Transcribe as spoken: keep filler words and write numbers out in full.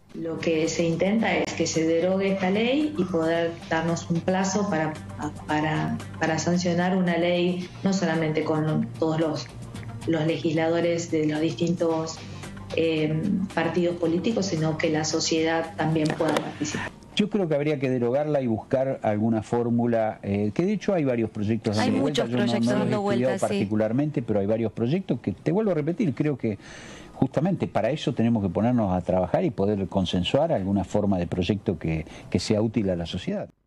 Lo que se intenta es que se derogue esta ley y poder darnos un plazo para, para, para sancionar una ley, no solamente con todos los, los legisladores de los distintos eh, partidos políticos, sino que la sociedad también pueda participar. Yo creo que habría que derogarla y buscar alguna fórmula, eh, que de hecho hay varios proyectos hay dando muchos vuelta. proyectos Yo no, no dando los he estudiado vueltas, particularmente, sí. Pero hay varios proyectos que, te vuelvo a repetir, creo que justamente para eso tenemos que ponernos a trabajar y poder consensuar alguna forma de proyecto que, que sea útil a la sociedad.